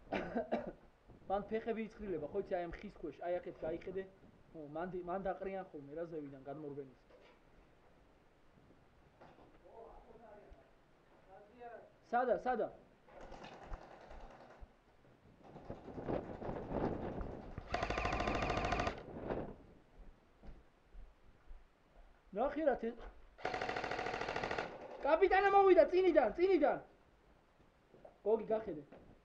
მან ფეხები იცხრილება, ხო იცი აი ამ ხის ქვეშ, აი აქეთ გაიხედე. ო, მან დაყრიან ხოლმე რა ზევიდან გადმორბენის. სადა? ნახირათ. კაპიტანა მოვიდა წინიდან. გოგი გახედე.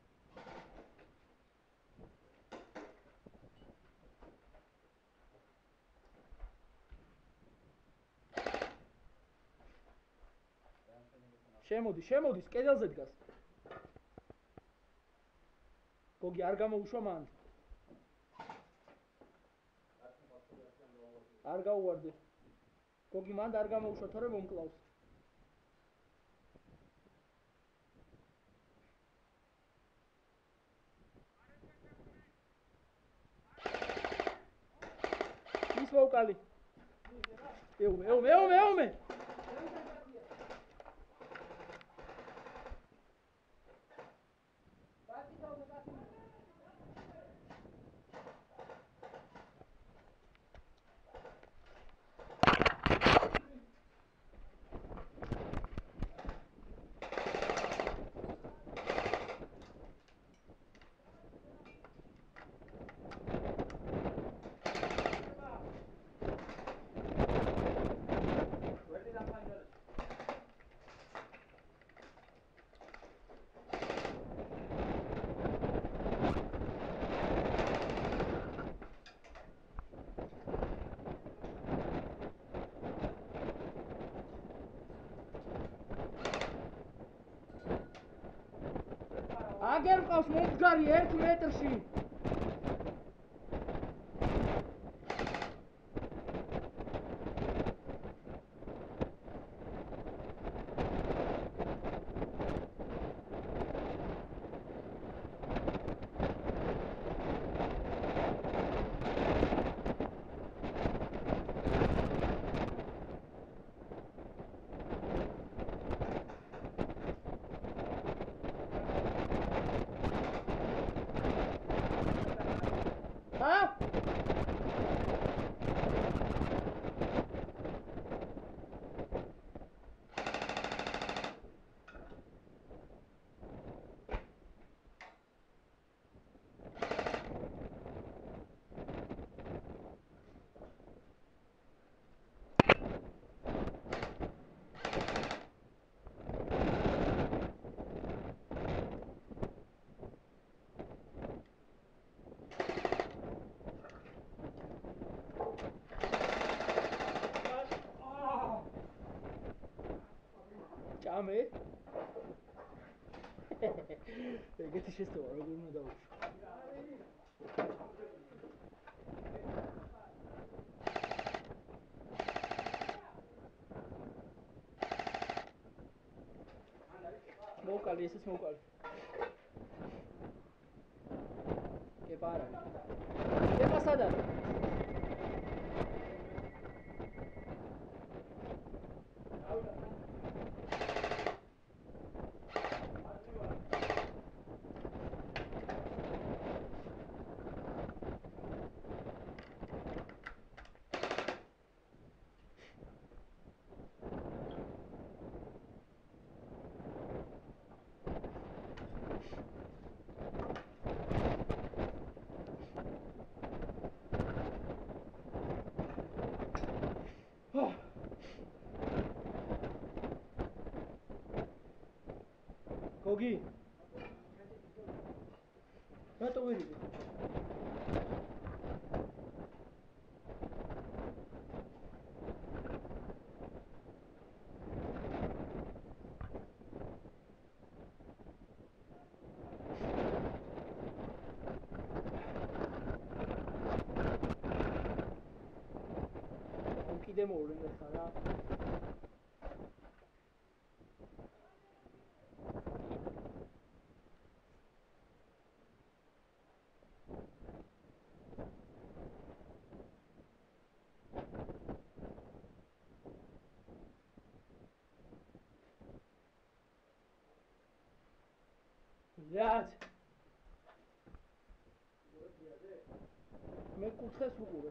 შემოდის, კედელზე დგას. გოგი არ გამოუშვა მან. არ გაუვარდე. გოგი მან არ გამოუშვა, თორე მომკლავს. ის მოვკალი. ეუმე. აგერ მყავს მომდგარი 1 მეტრში. ჭამე? ეგეთი შეცდომა როგორ უნდა დავუშვი? მოვკალი, ესეც მოვკალი. კეპარა. კეპა სადა? გოგი რატო ვირიდე? კიდე მოვლენ ხარა? Блядь! მე კუთხეს უყურე.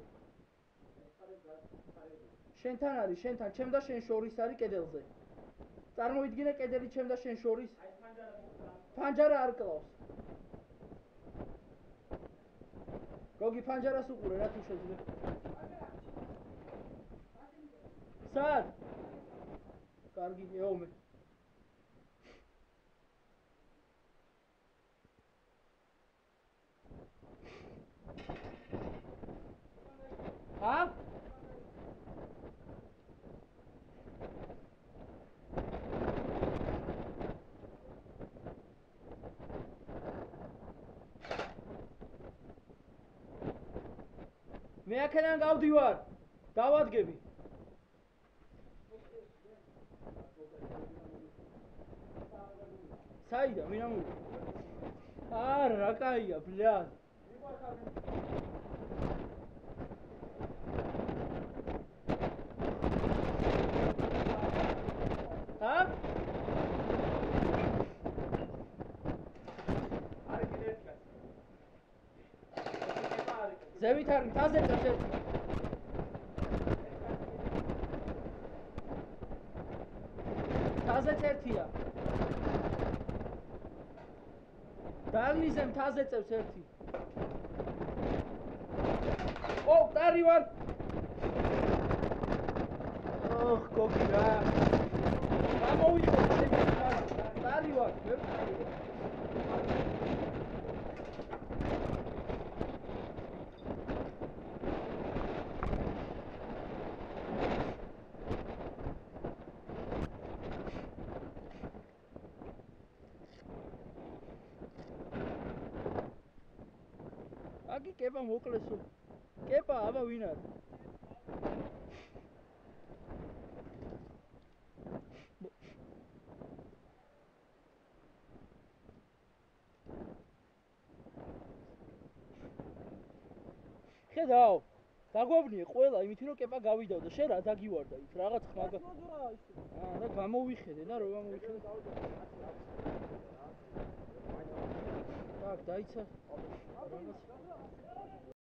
შენთან არის, შენთან, ჩემ და შენ შორის არის კედელზე. წარმოვიდგინე კედელი ჩემ და შენ შორის. ფანჯარა არ კლავს. გოგი ფანჯარას უყურე რა თუ შეძლებ. სად? კარგი, ეომე. ა? მე აქედან გავდივარ. დავადგები. საიდან ვინ ამოვიდა? არა, რა კაია, ბლად. ა? ზევით არ მთაზე წევს ერთი. მთაზეც ერთია. დალნიზე მთაზე წევს ერთი. ო, ტარი ვარ. ოხ, გოგი რა. გამოვიყო, ტარი ვარ. აგი კეპა მოკლესო. კეპა, აბა ვინ არის? ხედავ, დაგვავნიე ყველა, იმითი რომ კეპა გავიდავ და შენ რა დაგივარდა იქ რაღაც ხმაგა. და გამოვიხედე და რო გამოვიხედე. так, დაიცა. რაღაც